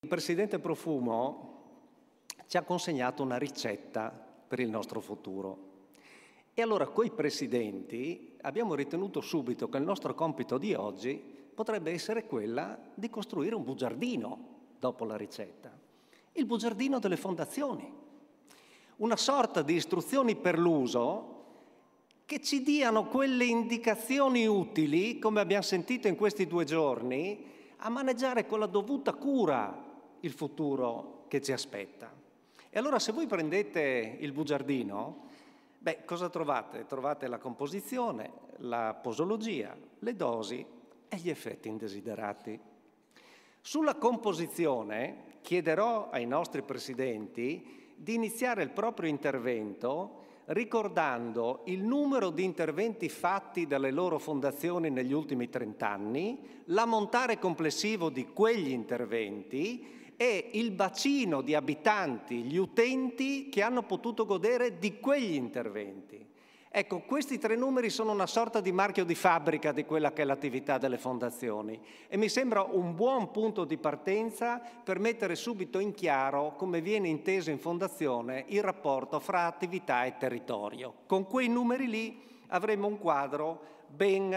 Il Presidente Profumo ci ha consegnato una ricetta per il nostro futuro. E allora, coi presidenti, abbiamo ritenuto subito che il nostro compito di oggi potrebbe essere quella di costruire un bugiardino dopo la ricetta. Il bugiardino delle fondazioni. Una sorta di istruzioni per l'uso che ci diano quelle indicazioni utili, come abbiamo sentito in questi 2 giorni, a maneggiare con la dovuta cura il futuro che ci aspetta. E allora, se voi prendete il bugiardino, cosa trovate? Trovate la composizione, la posologia, le dosi e gli effetti indesiderati. Sulla composizione chiederò ai nostri presidenti di iniziare il proprio intervento ricordando il numero di interventi fatti dalle loro fondazioni negli ultimi 30 anni, l'ammontare complessivo di quegli interventi e il bacino di abitanti, gli utenti che hanno potuto godere di quegli interventi. Ecco, questi 3 numeri sono una sorta di marchio di fabbrica di quella che è l'attività delle fondazioni e mi sembra un buon punto di partenza per mettere subito in chiaro come viene inteso in fondazione il rapporto fra attività e territorio. Con quei numeri lì avremo un quadro ben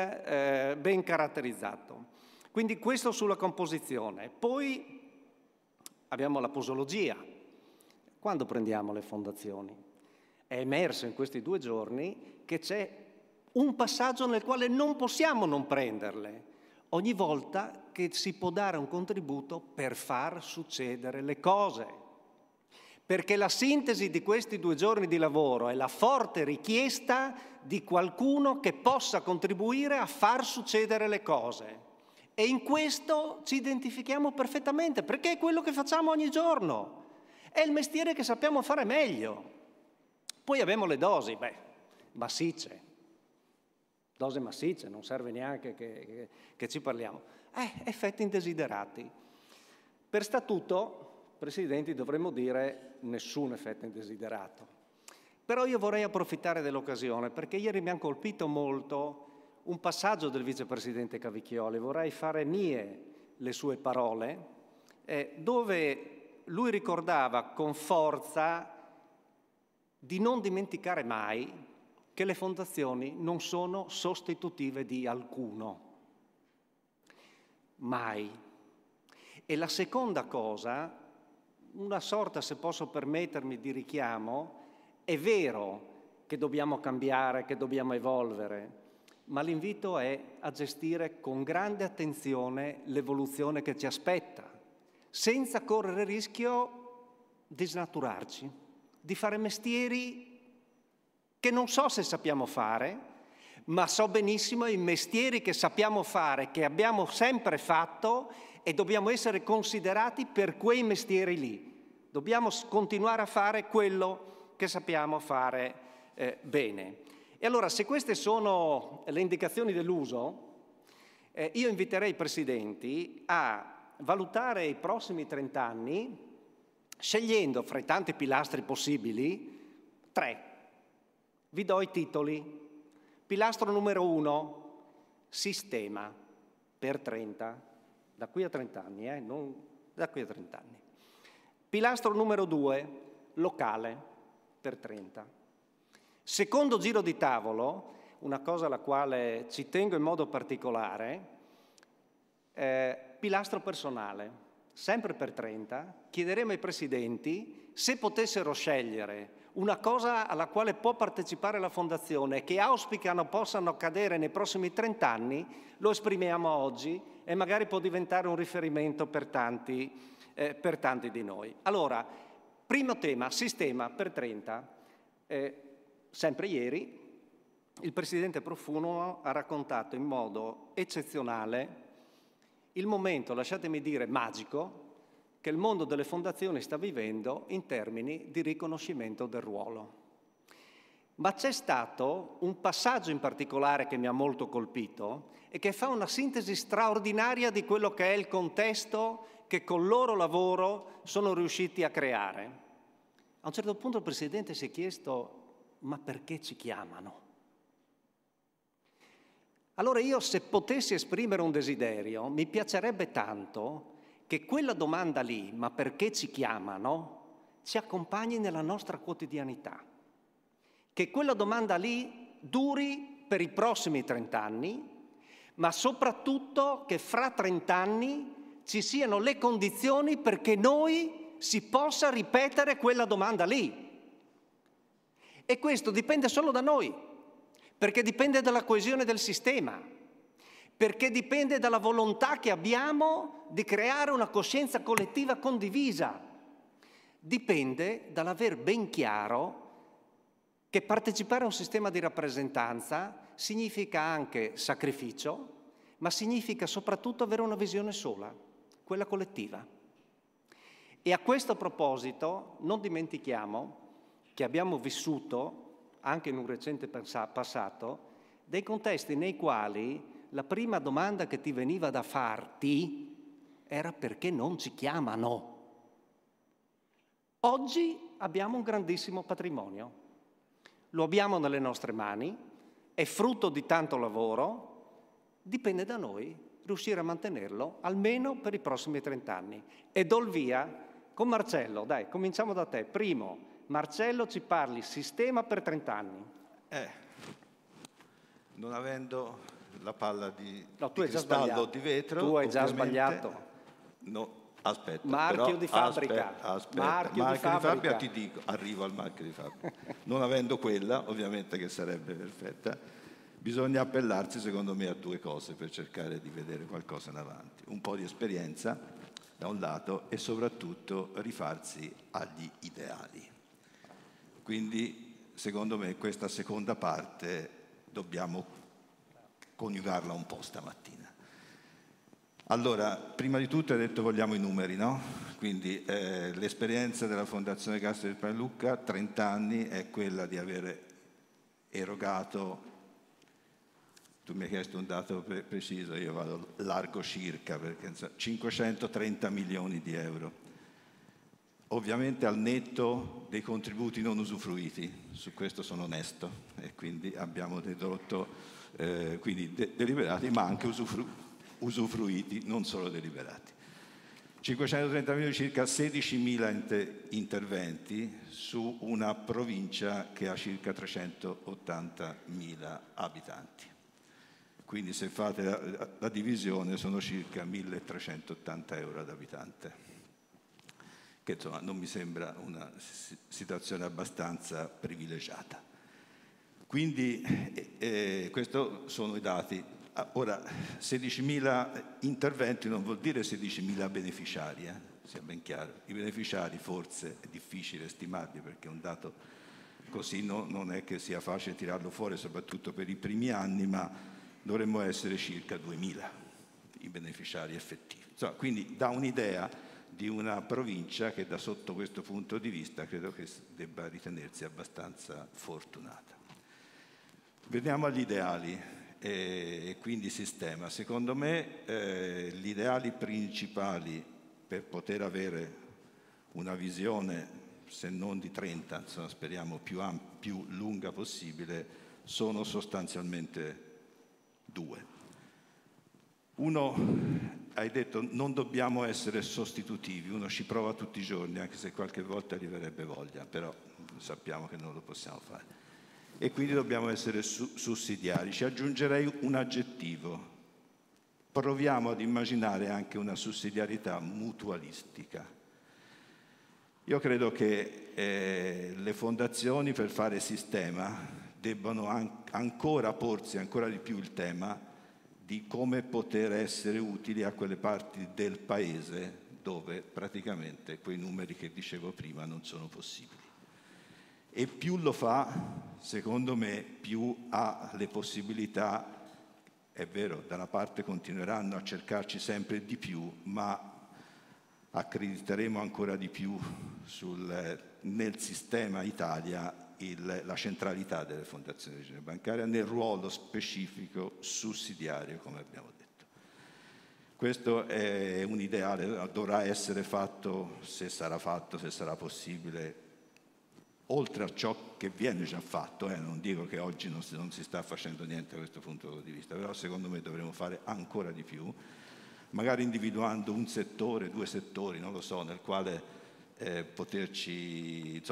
caratterizzato. Quindi questo sulla composizione. Poi abbiamo la posologia. Quando prendiamo le fondazioni? È emerso in questi 2 giorni che c'è un passaggio nel quale non possiamo non prenderle, ogni volta che si può dare un contributo per far succedere le cose. Perché la sintesi di questi 2 giorni di lavoro è la forte richiesta di qualcuno che possa contribuire a far succedere le cose. E in questo ci identifichiamo perfettamente, perché è quello che facciamo ogni giorno. È il mestiere che sappiamo fare meglio. Poi abbiamo le dosi, massicce. Dose massicce, non serve neanche che ci parliamo. Effetti indesiderati. Per statuto, presidenti, dovremmo dire nessun effetto indesiderato. Però io vorrei approfittare dell'occasione, perché ieri mi ha colpito molto un passaggio del vicepresidente Cavicchioli. Vorrei fare mie le sue parole, dove lui ricordava con forza di non dimenticare mai che le fondazioni non sono sostitutive di alcuno. Mai. E la seconda cosa, una sorta, se posso permettermi, di richiamo, è vero che dobbiamo cambiare, che dobbiamo evolvere, ma l'invito è a gestire con grande attenzione l'evoluzione che ci aspetta, senza correre il rischio di snaturarci, di fare mestieri che non so se sappiamo fare, ma so benissimo i mestieri che sappiamo fare, che abbiamo sempre fatto e dobbiamo essere considerati per quei mestieri lì. Dobbiamo continuare a fare quello che sappiamo fare bene. E allora, se queste sono le indicazioni dell'uso, io inviterei i presidenti a valutare i prossimi 30 anni scegliendo fra i tanti pilastri possibili 3. Vi do i titoli. Pilastro numero 1, sistema, per 30, da qui a 30 anni, non da qui a 30 anni. Pilastro numero 2, locale, per 30. Secondo giro di tavolo, una cosa alla quale ci tengo in modo particolare, pilastro personale. Sempre per 30, chiederemo ai presidenti se potessero scegliere una cosa alla quale può partecipare la Fondazione e che auspicano possano accadere nei prossimi 30 anni, lo esprimiamo oggi e magari può diventare un riferimento per tanti di noi. Allora, primo tema, sistema per 30. Sempre ieri il Presidente Profumo ha raccontato in modo eccezionale il momento, lasciatemi dire, magico, che il mondo delle fondazioni sta vivendo in termini di riconoscimento del ruolo. Ma c'è stato un passaggio in particolare che mi ha molto colpito e che fa una sintesi straordinaria di quello che è il contesto che col loro lavoro sono riusciti a creare. A un certo punto il Presidente si è chiesto: ma perché ci chiamano? Allora io, se potessi esprimere un desiderio, mi piacerebbe tanto che quella domanda lì, ma perché ci chiamano, ci accompagni nella nostra quotidianità. Che quella domanda lì duri per i prossimi 30 anni, ma soprattutto che fra 30 anni ci siano le condizioni perché noi si possa ripetere quella domanda lì. E questo dipende solo da noi, perché dipende dalla coesione del sistema, perché dipende dalla volontà che abbiamo di creare una coscienza collettiva condivisa. Dipende dall'aver ben chiaro che partecipare a un sistema di rappresentanza significa anche sacrificio, ma significa soprattutto avere una visione sola, quella collettiva. E a questo proposito non dimentichiamo che abbiamo vissuto, anche in un recente passato, dei contesti nei quali la prima domanda che ti veniva da farti era perché non ci chiamano. Oggi abbiamo un grandissimo patrimonio, lo abbiamo nelle nostre mani, è frutto di tanto lavoro, dipende da noi riuscire a mantenerlo almeno per i prossimi 30 anni. E do il via con Marcello, dai, cominciamo da te. Primo, Marcello, ci parli sistema per 30 anni. Non avendo la palla di tu hai già cristallo sbagliato. di vetro, tu hai già sbagliato. No, aspetta. Marchio però, di fabbrica. Aspetta. Marchio di fabbrica. Ti dico, arrivo al marchio di fabbrica. Non avendo quella, ovviamente che sarebbe perfetta, bisogna appellarsi secondo me a due cose per cercare di vedere qualcosa in avanti. Un po' di esperienza da un lato e soprattutto rifarsi agli ideali. Quindi secondo me questa seconda parte dobbiamo coniugarla un po' stamattina. Allora, prima di tutto hai detto vogliamo i numeri, no? Quindi l'esperienza della Fondazione Cassa di Risparmio Lucca, 30 anni, è quella di avere erogato, tu mi hai chiesto un dato preciso, io vado largo circa, perché 530 milioni di euro. Ovviamente al netto dei contributi non usufruiti, su questo sono onesto, e quindi abbiamo dedotto quindi deliberati, ma anche usufruiti, non solo deliberati. 530 milioni, circa 16.000 interventi su una provincia che ha circa 380.000 abitanti. Quindi se fate la divisione sono circa 1.380 euro ad abitante, che insomma non mi sembra una situazione abbastanza privilegiata. Quindi questi sono i dati. Ora, 16.000 interventi non vuol dire 16.000 beneficiari, sia ben chiaro. I beneficiari forse è difficile stimarli perché un dato così non è che sia facile tirarlo fuori, soprattutto per i primi anni, ma dovremmo essere circa 2.000 i beneficiari effettivi. Insomma, quindi dà un'idea di una provincia che da sotto questo punto di vista credo che debba ritenersi abbastanza fortunata. Veniamo agli ideali e quindi sistema. Secondo me gli ideali principali per poter avere una visione, se non di 30, insomma, speriamo più lunga possibile, sono sostanzialmente due. Uno, hai detto, non dobbiamo essere sostitutivi, uno ci prova tutti i giorni, anche se qualche volta gli verrebbe voglia, però sappiamo che non lo possiamo fare. E quindi dobbiamo essere sussidiari. Ci aggiungerei un aggettivo. Proviamo ad immaginare anche una sussidiarietà mutualistica. Io credo che le fondazioni per fare sistema debbano ancora porsi ancora di più il tema di come poter essere utili a quelle parti del paese dove praticamente quei numeri che dicevo prima non sono possibili. E più lo fa, secondo me, più ha le possibilità, è vero, da una parte continueranno a cercarci sempre di più, ma accrediteremo ancora di più nel sistema Italia la centralità delle fondazioni di origine bancaria nel ruolo specifico sussidiario, come abbiamo detto. Questo è un ideale, dovrà essere fatto, se sarà possibile, oltre a ciò che viene già fatto, non dico che oggi non si sta facendo niente da questo punto di vista, però secondo me dovremo fare ancora di più, magari individuando un settore, 2 settori, non lo so, nel quale poterci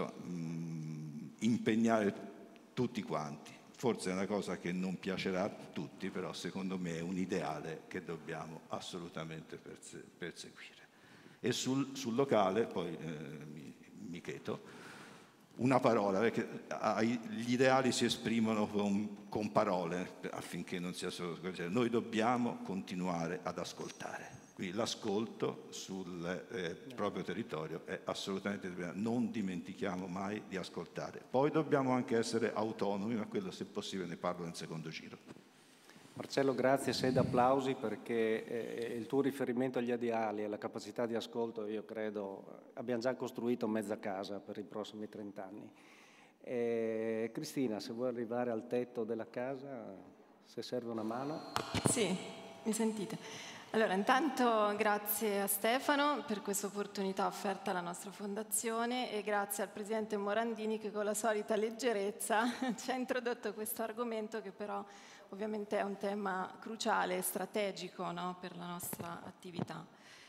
impegnare tutti quanti. Forse è una cosa che non piacerà a tutti, però secondo me è un ideale che dobbiamo assolutamente perseguire. E sul locale, poi mi cheto, una parola, perché gli ideali si esprimono con parole affinché non sia solo così. Noi dobbiamo continuare ad ascoltare. Quindi l'ascolto sul proprio territorio è assolutamente, non dimentichiamo mai di ascoltare. Poi dobbiamo anche essere autonomi, ma quello se possibile ne parlo nel secondo giro. Marcello, grazie, sei d'applausi, perché il tuo riferimento agli ideali e la capacità di ascolto, io credo, abbiamo già costruito mezza casa per i prossimi 30 anni. Cristina, se vuoi arrivare al tetto della casa, se serve una mano. Sì, mi sentite? Allora, intanto grazie a Stefano per questa opportunità offerta alla nostra fondazione e grazie al Presidente Morandini che con la solita leggerezza ci ha introdotto questo argomento che però ovviamente è un tema cruciale e strategico, no, per la nostra attività.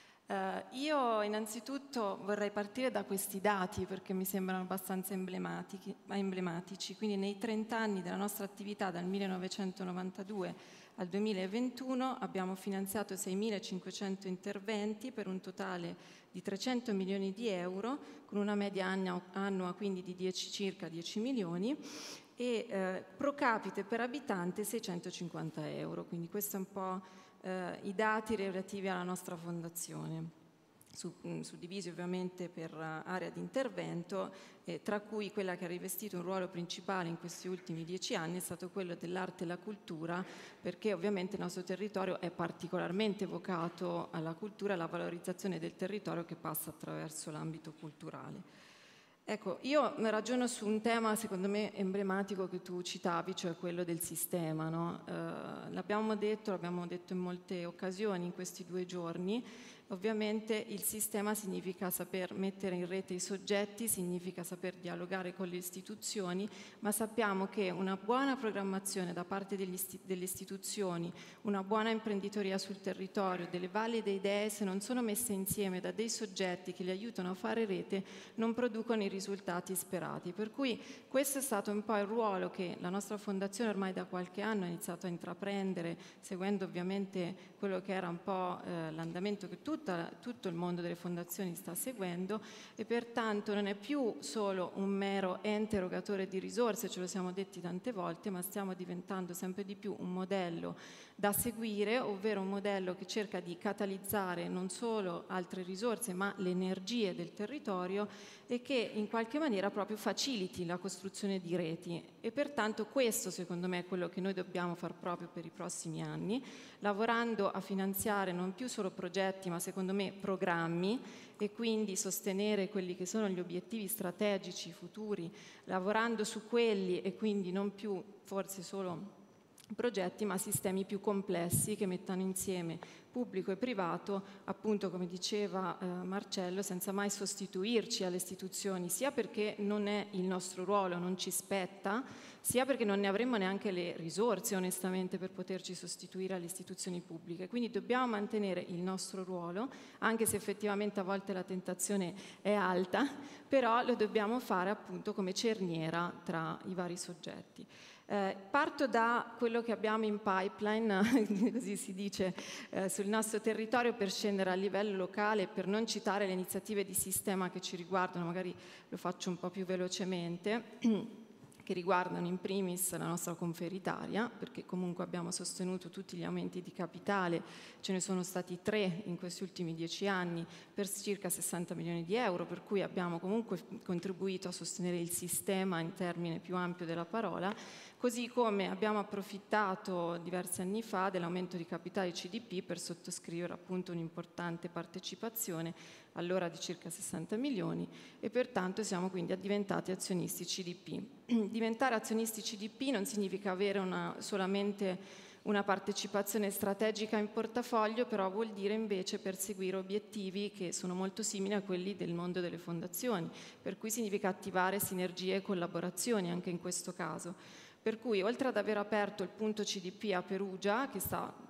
Io innanzitutto vorrei partire da questi dati perché mi sembrano abbastanza emblematici. Quindi nei 30 anni della nostra attività, dal 1992 al 2021, abbiamo finanziato 6.500 interventi per un totale di 300 milioni di euro, con una media annua quindi di circa 10 milioni, e pro capite per abitante 650 euro. Quindi questo è un po' i dati relativi alla nostra fondazione, suddivisi ovviamente per area di intervento, tra cui quella che ha rivestito un ruolo principale in questi ultimi 10 anni è stato quello dell'arte e la cultura, perché ovviamente il nostro territorio è particolarmente vocato alla cultura e alla valorizzazione del territorio che passa attraverso l'ambito culturale. Ecco, io ragiono su un tema secondo me emblematico che tu citavi, cioè quello del sistema, no? L'abbiamo detto in molte occasioni in questi 2 giorni. Ovviamente il sistema significa saper mettere in rete i soggetti, significa saper dialogare con le istituzioni, ma sappiamo che una buona programmazione da parte delle istituzioni, una buona imprenditoria sul territorio, delle valide idee, se non sono messe insieme da dei soggetti che li aiutano a fare rete, non producono i risultati sperati. Per cui questo è stato un po' il ruolo che la nostra fondazione ormai da qualche anno ha iniziato a intraprendere, seguendo ovviamente quello che era un po' l'andamento che tutto il mondo delle fondazioni sta seguendo, e pertanto non è più solo un mero ente erogatore di risorse, ce lo siamo detti tante volte, ma stiamo diventando sempre di più un modello da seguire, ovvero un modello che cerca di catalizzare non solo altre risorse ma le energie del territorio e che in qualche maniera proprio faciliti la costruzione di reti. E pertanto questo secondo me è quello che noi dobbiamo far proprio per i prossimi anni, lavorando a finanziare non più solo progetti ma secondo me programmi, e quindi sostenere quelli che sono gli obiettivi strategici futuri, lavorando su quelli e quindi non più forse solo progetti ma sistemi più complessi che mettano insieme pubblico e privato, appunto come diceva Marcello, senza mai sostituirci alle istituzioni, sia perché non è il nostro ruolo, non ci spetta, sia perché non ne avremmo neanche le risorse onestamente per poterci sostituire alle istituzioni pubbliche. Quindi dobbiamo mantenere il nostro ruolo, anche se effettivamente a volte la tentazione è alta, però lo dobbiamo fare appunto come cerniera tra i vari soggetti. Parto da quello che abbiamo in pipeline, così si dice, sul nostro territorio, per scendere a livello locale, per non citare le iniziative di sistema che ci riguardano, magari lo faccio un po' più velocemente, che riguardano in primis la nostra conferitaria, perché comunque abbiamo sostenuto tutti gli aumenti di capitale, ce ne sono stati 3 in questi ultimi 10 anni per circa 60 milioni di euro, per cui abbiamo comunque contribuito a sostenere il sistema in termine più ampio della parola, così come abbiamo approfittato diversi anni fa dell'aumento di capitale CDP per sottoscrivere appunto un'importante partecipazione, allora di circa 60 milioni, e pertanto siamo quindi diventati azionisti CDP. Diventare azionisti CDP non significa avere solamente una partecipazione strategica in portafoglio, però vuol dire invece perseguire obiettivi che sono molto simili a quelli del mondo delle fondazioni, per cui significa attivare sinergie e collaborazioni anche in questo caso. Per cui oltre ad aver aperto il punto CDP a Perugia, che sta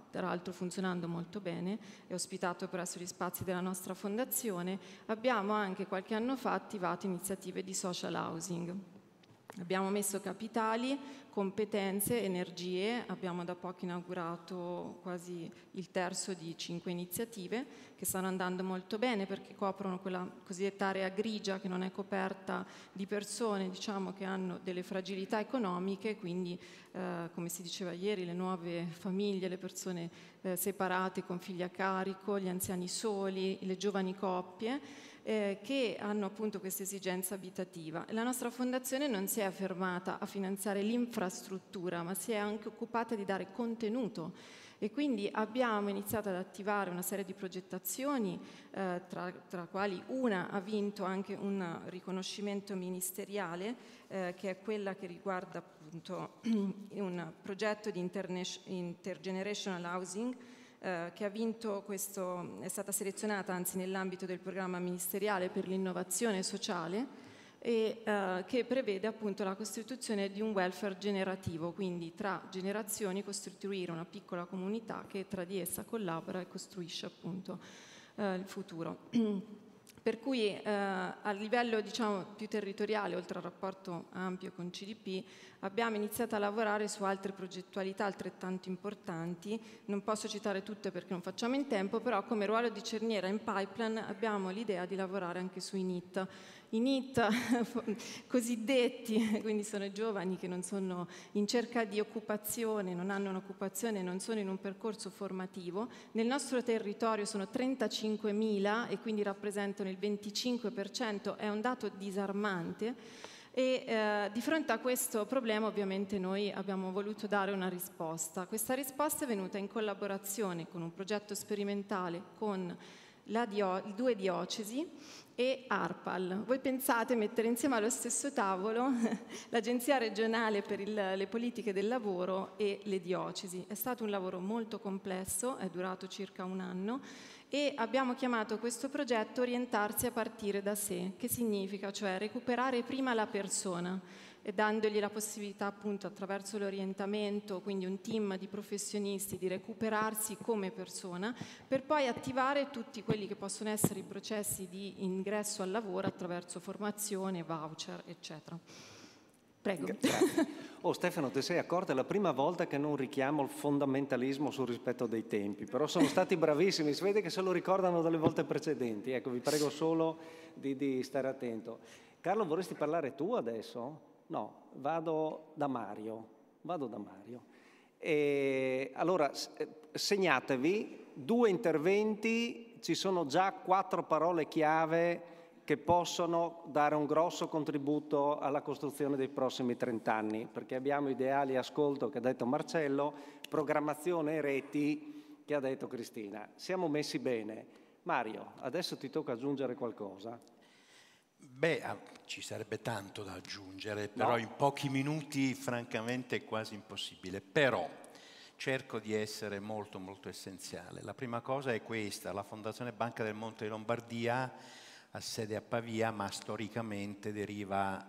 tra l'altro funzionando molto bene, è ospitato presso gli spazi della nostra fondazione. Abbiamo anche qualche anno fa attivato iniziative di social housing. Abbiamo messo capitali, competenze, energie, abbiamo da poco inaugurato quasi il terzo di 5 iniziative che stanno andando molto bene perché coprono quella cosiddetta area grigia che non è coperta di persone, diciamo, che hanno delle fragilità economiche, quindi come si diceva ieri, le nuove famiglie, le persone separate con figli a carico, gli anziani soli, le giovani coppie, che hanno appunto questa esigenza abitativa. La nostra fondazione non si è fermata a finanziare l'infrastruttura, ma si è anche occupata di dare contenuto e quindi abbiamo iniziato ad attivare una serie di progettazioni, tra quali una ha vinto anche un riconoscimento ministeriale, che è quella che riguarda appunto un progetto di intergenerational housing, che ha vinto questo, è stata selezionata anzi nell'ambito del programma ministeriale per l'innovazione sociale e che prevede appunto la costituzione di un welfare generativo, quindi tra generazioni costituire una piccola comunità che tra di essa collabora e costruisce appunto il futuro. Per cui a livello diciamo più territoriale, oltre al rapporto ampio con CDP, abbiamo iniziato a lavorare su altre progettualità altrettanto importanti. Non posso citare tutte perché non facciamo in tempo, però come ruolo di cerniera in pipeline abbiamo l'idea di lavorare anche sui NEET. I NEET cosiddetti, quindi sono i giovani che non sono in cerca di occupazione, non hanno un'occupazione, non sono in un percorso formativo. Nel nostro territorio sono 35.000 e quindi rappresentano il 25%, è un dato disarmante. E di fronte a questo problema ovviamente noi abbiamo voluto dare una risposta. Questa risposta è venuta in collaborazione con un progetto sperimentale con due diocesi e ARPAL. Voi pensate mettere insieme allo stesso tavolo l'Agenzia regionale per le politiche del lavoro e le diocesi. È stato un lavoro molto complesso, è durato circa un anno e abbiamo chiamato questo progetto Orientarsi a partire da sé, che significa cioè recuperare prima la persona e dandogli la possibilità appunto attraverso l'orientamento, quindi un team di professionisti, di recuperarsi come persona, per poi attivare tutti quelli che possono essere i processi di ingresso al lavoro attraverso formazione, voucher, eccetera. Prego. Oh Stefano, ti sei accorta? È la prima volta che non richiamo il fondamentalismo sul rispetto dei tempi, però sono stati bravissimi, si vede che se lo ricordano dalle volte precedenti. Ecco, vi prego solo di stare attento. Carlo, vorresti parlare tu adesso? No, vado da Mario. E allora, segnatevi 2 interventi, ci sono già 4 parole chiave che possono dare un grosso contributo alla costruzione dei prossimi 30 anni, perché abbiamo ideali e ascolto che ha detto Marcello, programmazione e reti che ha detto Cristina. Siamo messi bene. Mario, adesso ti tocca aggiungere qualcosa. Beh, ci sarebbe tanto da aggiungere, però in pochi minuti francamente è quasi impossibile. Però cerco di essere molto essenziale. La prima cosa è questa: la Fondazione Banca del Monte di Lombardia ha sede a Pavia, ma storicamente deriva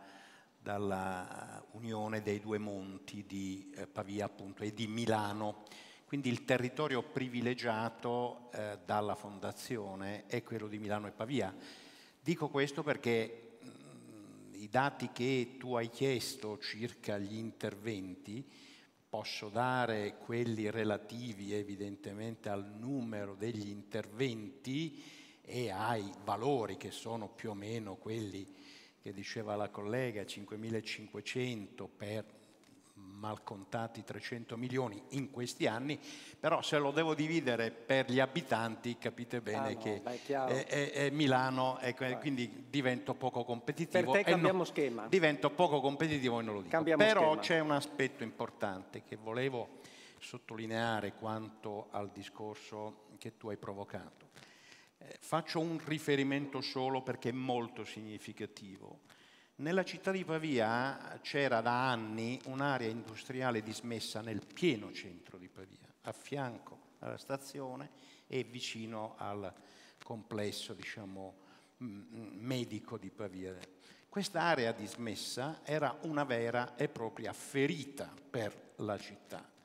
dalla unione dei 2 monti di Pavia appunto e di Milano. Quindi il territorio privilegiato dalla Fondazione è quello di Milano e Pavia. Dico questo perché i dati che tu hai chiesto circa gli interventi, posso dare quelli relativi evidentemente al numero degli interventi e ai valori che sono più o meno quelli che diceva la collega, 5.500 per mal contati 300 milioni in questi anni, però se lo devo dividere per gli abitanti capite bene che è Milano, quindi divento poco competitivo. Per te cambiamo schema. Divento poco competitivo e non lo dico. Però c'è un aspetto importante che volevo sottolineare quanto al discorso che tu hai provocato. Faccio un riferimento solo perché è molto significativo. Nella città di Pavia c'era da anni un'area industriale dismessa nel pieno centro di Pavia, a fianco alla stazione e vicino al complesso, diciamo, medico di Pavia. Questa area dismessa era una vera e propria ferita per la città.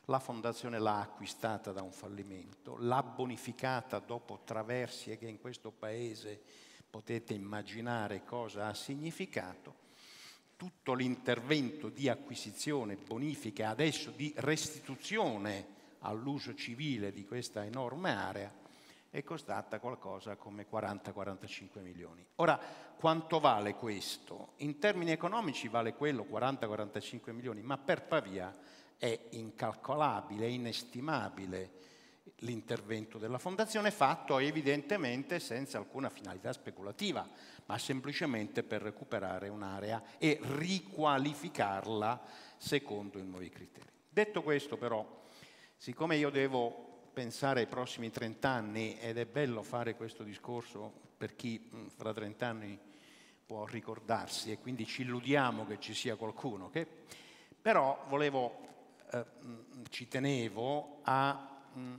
La fondazione l'ha acquistata da un fallimento, l'ha bonificata dopo traversie che in questo paese potete immaginare cosa ha significato. Tutto l'intervento di acquisizione, bonifica e adesso di restituzione all'uso civile di questa enorme area è costata qualcosa come 40-45 milioni. Ora, quanto vale questo? In termini economici vale quello, 40-45 milioni, ma per Pavia è incalcolabile, è inestimabile l'intervento della fondazione, fatto evidentemente senza alcuna finalità speculativa, ma semplicemente per recuperare un'area e riqualificarla secondo i nuovi criteri. Detto questo, però, siccome io devo pensare ai prossimi 30 anni, ed è bello fare questo discorso per chi fra 30 anni può ricordarsi, e quindi ci illudiamo che ci sia qualcuno che... Però ci tenevo a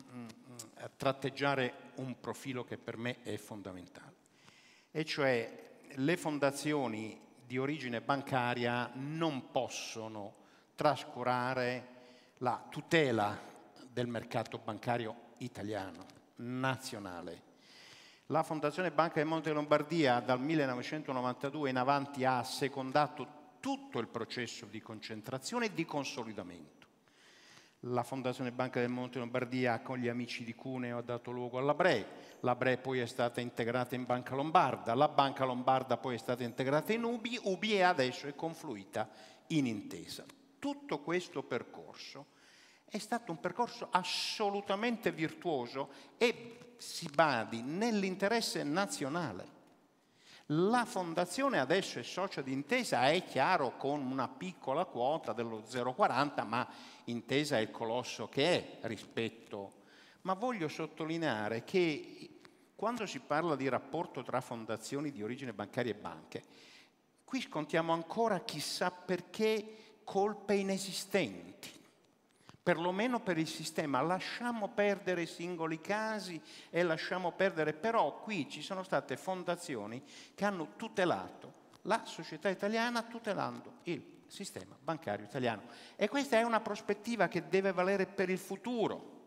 tratteggiare un profilo che per me è fondamentale, e cioè le fondazioni di origine bancaria non possono trascurare la tutela del mercato bancario italiano, nazionale. La Fondazione Banca del Monte Lombardia dal 1992 in avanti ha assecondato tutto il processo di concentrazione e di consolidamento. La Fondazione Banca del Monte Lombardia con gli amici di Cuneo ha dato luogo alla BRE poi è stata integrata in Banca Lombarda, la Banca Lombarda poi è stata integrata in UBI e adesso è confluita in Intesa. Tutto questo percorso è stato un percorso assolutamente virtuoso e, si badi, nell'interesse nazionale. La fondazione adesso è socia di Intesa, è chiaro, con una piccola quota dello 0,40, ma Intesa è il colosso che è rispetto. Ma voglio sottolineare che quando si parla di rapporto tra fondazioni di origine bancaria e banche, qui scontiamo ancora chissà perché colpe inesistenti. Perlomeno per il sistema, lasciamo perdere i singoli casi e lasciamo perdere, però qui ci sono state fondazioni che hanno tutelato la società italiana tutelando il sistema bancario italiano, e questa è una prospettiva che deve valere per il futuro,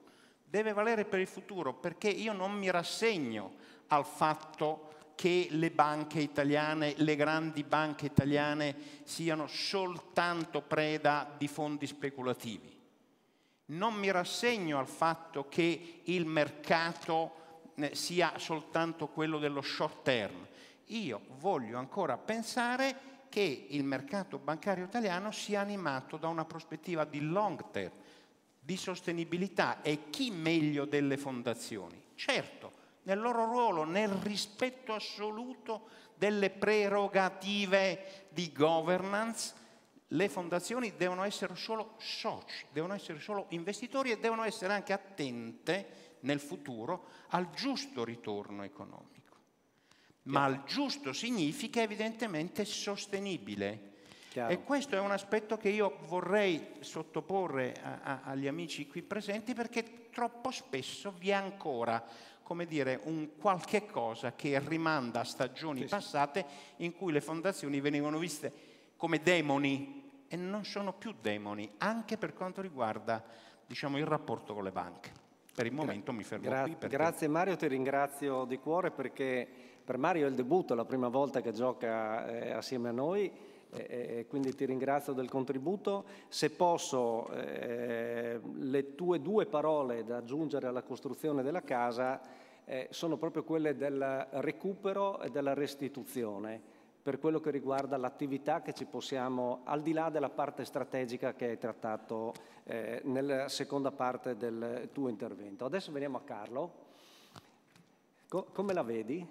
perché io non mi rassegno al fatto che le banche italiane, le grandi banche italiane siano soltanto preda di fondi speculativi. Non mi rassegno al fatto che il mercato sia soltanto quello dello short term. Io voglio ancora pensare che il mercato bancario italiano sia animato da una prospettiva di long term, di sostenibilità, e chi meglio delle fondazioni? Certo, nel loro ruolo, nel rispetto assoluto delle prerogative di governance. Le fondazioni devono essere solo soci, devono essere solo investitori e devono essere anche attente nel futuro al giusto ritorno economico. Ma il giusto significa evidentemente sostenibile. Chiaro. E questo è un aspetto che io vorrei sottoporre agli amici qui presenti, perché troppo spesso vi è ancora, come dire, un qualche cosa che rimanda a stagioni passate in cui le fondazioni venivano viste come demoni, e non sono più demoni, anche per quanto riguarda, diciamo, il rapporto con le banche. Per il momento mi fermo qui. Perché... Grazie Mario, ti ringrazio di cuore, perché per Mario è il debutto, è la prima volta che gioca assieme a noi, e quindi ti ringrazio del contributo. Se posso, le tue 2 parole da aggiungere alla costruzione della casa sono proprio quelle del recupero e della restituzione, per quello che riguarda l'attività che ci possiamo, al di là della parte strategica che hai trattato nella seconda parte del tuo intervento. Adesso veniamo a Carlo. Come la vedi?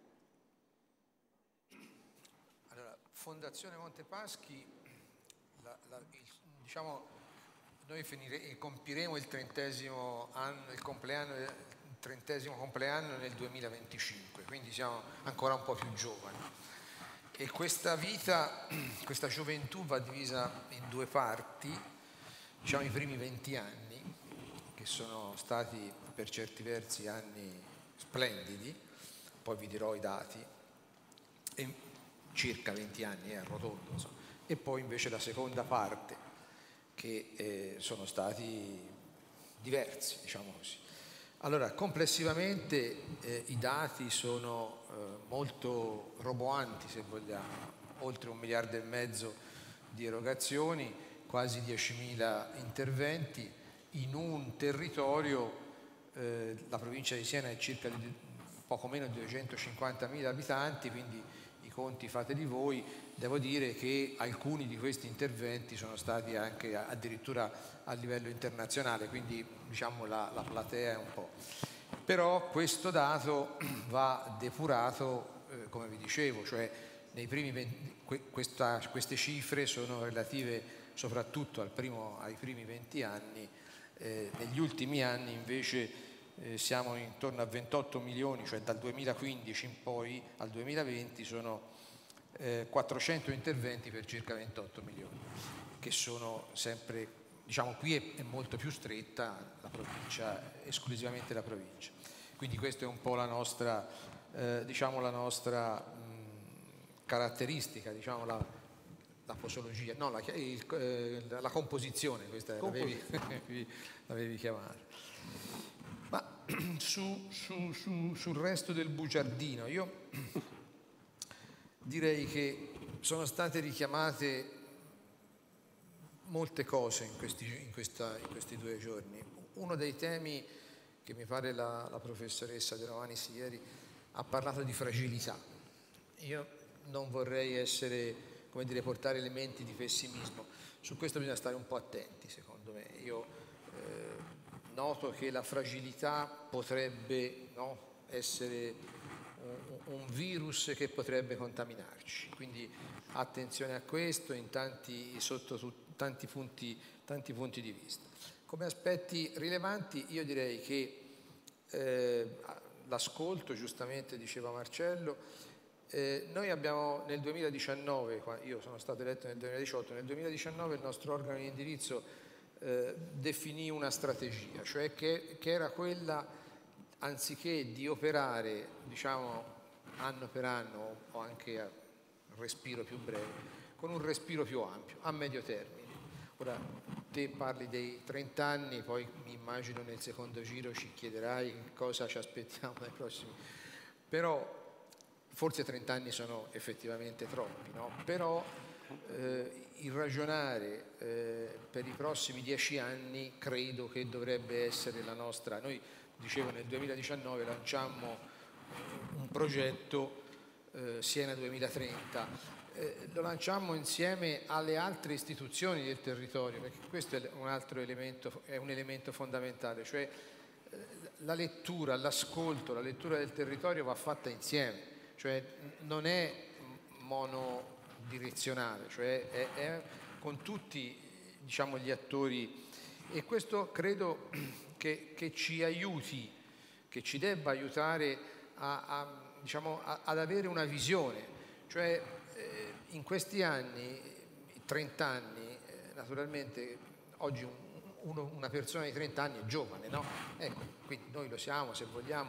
Allora, Fondazione Montepaschi, diciamo, noi compiremo il 30° anno, il 30° compleanno nel 2025, quindi siamo ancora un po' più giovani. E questa vita, questa gioventù va divisa in 2 parti, diciamo i primi 20 anni, che sono stati per certi versi anni splendidi, poi vi dirò i dati, e circa 20 anni, arrotondo, insomma. E poi invece la seconda parte, che sono stati diversi, diciamo così. Allora, complessivamente i dati sono molto roboanti, se vogliamo, oltre 1,5 miliardi di erogazioni, quasi 10.000 interventi in un territorio, la provincia di Siena è circa di poco meno di 250.000 abitanti, quindi i conti fateli voi. Devo dire che alcuni di questi interventi sono stati anche addirittura a livello internazionale, quindi diciamo la platea è un po'. Però questo dato va depurato, come vi dicevo, cioè nei primi queste cifre sono relative soprattutto ai primi 20 anni, negli ultimi anni invece siamo intorno a 28 milioni, cioè dal 2015 in poi al 2020 sono 400 interventi per circa 28 milioni, che sono sempre, diciamo, qui è molto più stretta la provincia, esclusivamente la provincia. Quindi questa è un po' la nostra, diciamo, caratteristica, diciamo, la posologia, no, la composizione, questa l'avevi chiamata. Ma sul resto del bugiardino, io direi che sono state richiamate molte cose in questi 2 giorni. Uno dei temi che mi pare la professoressa De Romanis ieri ha parlato di fragilità. Io non vorrei portare elementi di pessimismo. Su questo bisogna stare un po' attenti, secondo me. Io noto che la fragilità potrebbe essere un virus che potrebbe contaminarci, quindi attenzione a questo sotto tanti punti di vista. Come aspetti rilevanti io direi che l'ascolto, giustamente diceva Marcello, noi abbiamo nel 2019, io sono stato eletto nel 2018, nel 2019 il nostro organo di indirizzo definì una strategia, cioè che era quella, anziché di operare, diciamo, anno per anno o anche a respiro più breve, con un respiro più ampio, a medio termine. Ora, te parli dei 30 anni, poi mi immagino nel secondo giro ci chiederai cosa ci aspettiamo dai prossimi. Però, forse 30 anni sono effettivamente troppi, no? Però il ragionare per i prossimi 10 anni credo che dovrebbe essere la nostra. Noi, dicevo, nel 2019 lanciammo un progetto Siena 2030, lo lanciammo insieme alle altre istituzioni del territorio, perché questo è un altro elemento, è un elemento fondamentale, cioè la lettura, l'ascolto, la lettura del territorio va fatta insieme, cioè non è monodirezionale, cioè è con tutti, diciamo, gli attori, e questo credo che ci aiuti, che ci debba aiutare diciamo, ad avere una visione, cioè in questi anni, 30 anni, naturalmente oggi una persona di 30 anni è giovane, no? Ecco, quindi noi lo siamo se vogliamo,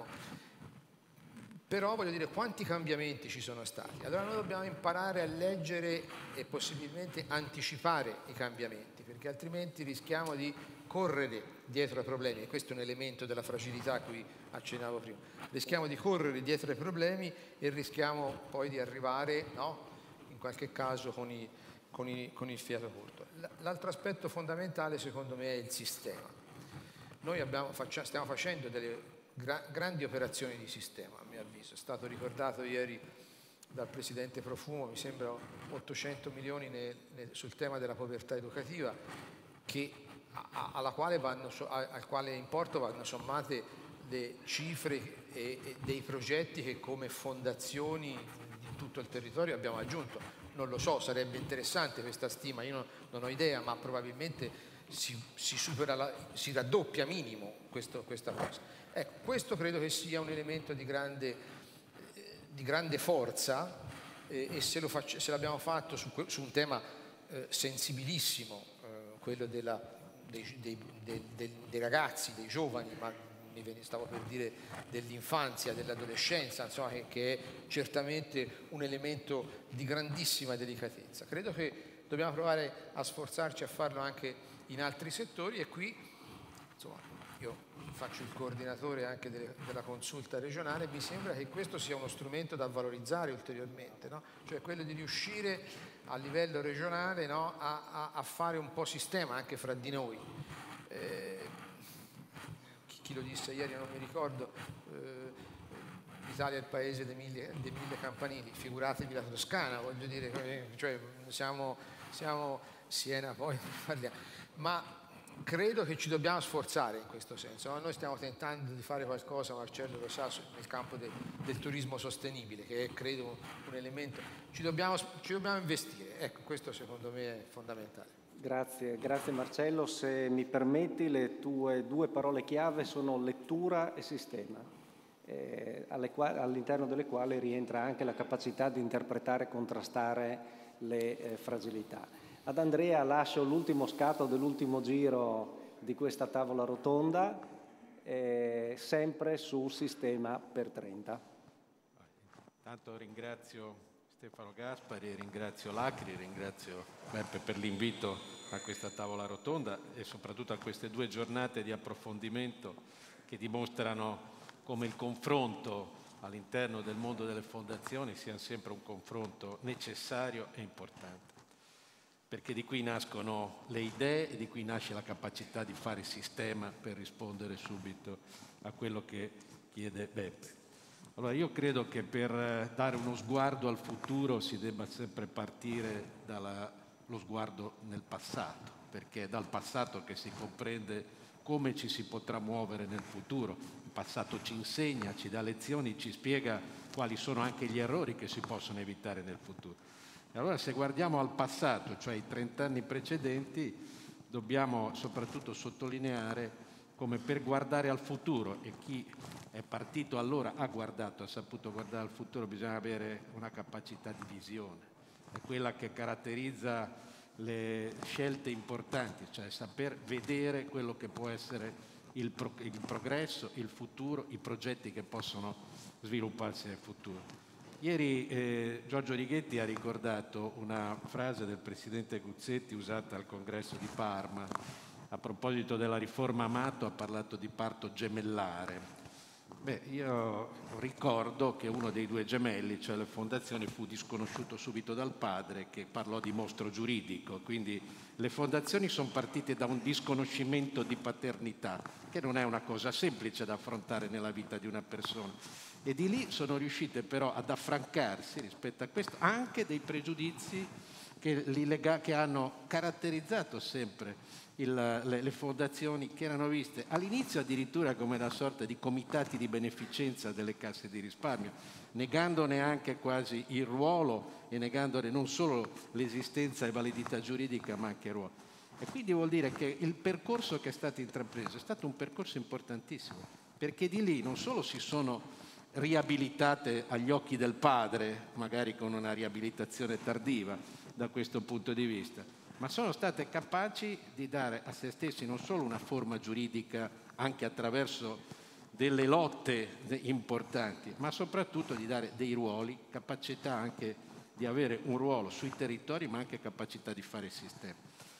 però voglio dire quanti cambiamenti ci sono stati. Allora noi dobbiamo imparare a leggere e possibilmente anticipare i cambiamenti, perché altrimenti rischiamo di correre dietro ai problemi, e questo è un elemento della fragilità a cui accennavo prima. Rischiamo di correre dietro ai problemi e rischiamo poi di arrivare, no? In qualche caso con il fiato corto. L'altro aspetto fondamentale secondo me è il sistema. Noi stiamo facendo delle grandi operazioni di sistema, a mio avviso. È stato ricordato ieri dal Presidente Profumo, mi sembra 800 milioni sul tema della povertà educativa, al quale importo vanno sommate le cifre e dei progetti che come fondazioni di tutto il territorio abbiamo aggiunto. Non lo so, sarebbe interessante questa stima, io non ho idea, ma probabilmente si raddoppia minimo questa cosa. Ecco, questo credo che sia un elemento di grande forza, e se l'abbiamo fatto su un tema sensibilissimo, quello dei ragazzi, dei giovani, ma stavo per dire dell'infanzia, dell'adolescenza, insomma, che è certamente un elemento di grandissima delicatezza. Credo che dobbiamo provare a sforzarci a farlo anche in altri settori, e qui insomma io faccio il coordinatore anche della consulta regionale, mi sembra che questo sia uno strumento da valorizzare ulteriormente, no? Cioè quello di riuscire a livello regionale, no, a fare un po' sistema anche fra di noi. Chi lo disse ieri non mi ricordo, l'Italia è il paese dei mille campanili, figuratevi la Toscana, voglio dire, cioè siamo Siena, poi parliamo, ma credo che ci dobbiamo sforzare in questo senso, no? Noi stiamo tentando di fare qualcosa, Marcello lo sa, nel campo del turismo sostenibile, che è credo un elemento, ci dobbiamo investire, ecco, questo secondo me è fondamentale. Grazie Marcello. Se mi permetti, le tue due parole chiave sono lettura e sistema, all'interno delle quali rientra anche la capacità di interpretare e contrastare le fragilità. Ad Andrea lascio l'ultimo scatto dell'ultimo giro di questa tavola rotonda, sempre sul sistema per 30. Intanto ringrazio Stefano Gaspari, ringrazio Lacri, ringrazio Beppe per l'invito a questa tavola rotonda e soprattutto a queste 2 giornate di approfondimento che dimostrano come il confronto all'interno del mondo delle fondazioni sia sempre un confronto necessario e importante. Perché di qui nascono le idee e di qui nasce la capacità di fare sistema per rispondere subito a quello che chiede Beppe. Allora io credo che per dare uno sguardo al futuro si debba sempre partire dallo sguardo nel passato, perché è dal passato che si comprende come ci si potrà muovere nel futuro. Il passato ci insegna, ci dà lezioni, ci spiega quali sono anche gli errori che si possono evitare nel futuro. Allora se guardiamo al passato, cioè i 30 anni precedenti, dobbiamo soprattutto sottolineare come per guardare al futuro, e chi è partito allora ha saputo guardare al futuro, bisogna avere una capacità di visione. È quella che caratterizza le scelte importanti, cioè saper vedere quello che può essere il progresso, il futuro, i progetti che possono svilupparsi nel futuro. Ieri Giorgio Righetti ha ricordato una frase del presidente Guzzetti usata al congresso di Parma. A proposito della riforma Amato ha parlato di parto gemellare. Io ricordo che uno dei 2 gemelli, cioè le fondazioni, fu disconosciuto subito dal padre che parlò di mostro giuridico, quindi le fondazioni sono partite da un disconoscimento di paternità, che non è una cosa semplice da affrontare nella vita di una persona. E di lì sono riuscite però ad affrancarsi rispetto a questo anche dei pregiudizi che hanno caratterizzato sempre le fondazioni, che erano viste all'inizio addirittura come una sorta di comitati di beneficenza delle casse di risparmio, negandone anche quasi il ruolo e negandone non solo l'esistenza e validità giuridica ma anche il ruolo. E quindi vuol dire che il percorso che è stato intrapreso è stato un percorso importantissimo, perché di lì non solo si sono riabilitate agli occhi del padre, magari con una riabilitazione tardiva da questo punto di vista, ma sono state capaci di dare a se stessi non solo una forma giuridica anche attraverso delle lotte importanti, ma soprattutto di dare dei ruoli, capacità anche di avere un ruolo sui territori, ma anche capacità di fare sistema.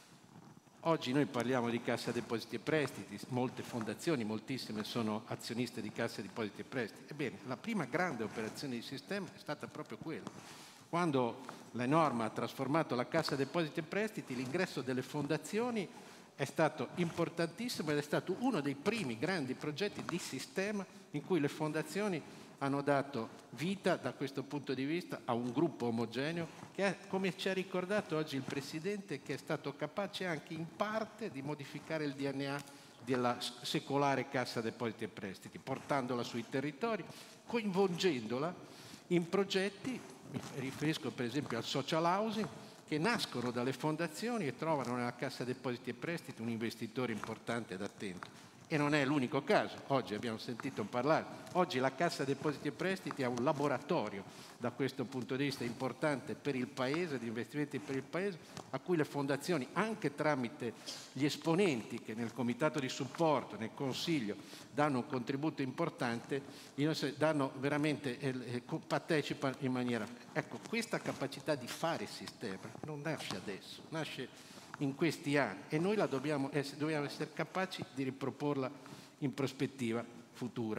Oggi noi parliamo di Cassa Depositi e Prestiti, molte fondazioni, moltissime sono azioniste di Cassa Depositi e Prestiti. Ebbene, la prima grande operazione di sistema è stata proprio quella. Quando la norma ha trasformato la Cassa Depositi e Prestiti, l'ingresso delle fondazioni è stato importantissimo ed è stato uno dei primi grandi progetti di sistema in cui le fondazioni hanno dato vita da questo punto di vista a un gruppo omogeneo che è, come ci ha ricordato oggi il Presidente, che è stato capace anche in parte di modificare il DNA della secolare Cassa Depositi e Prestiti, portandola sui territori, coinvolgendola in progetti, mi riferisco per esempio al social housing, che nascono dalle fondazioni e trovano nella Cassa Depositi e Prestiti un investitore importante ed attento. E non è l'unico caso, oggi abbiamo sentito parlare, oggi la Cassa Depositi e Prestiti è un laboratorio da questo punto di vista importante per il Paese, di investimenti per il Paese, a cui le fondazioni, anche tramite gli esponenti che nel comitato di supporto, nel Consiglio, danno un contributo importante, danno veramente, partecipano in maniera... Ecco, questa capacità di fare sistema non nasce adesso, nasce in questi anni e noi dobbiamo essere capaci di riproporla in prospettiva futura.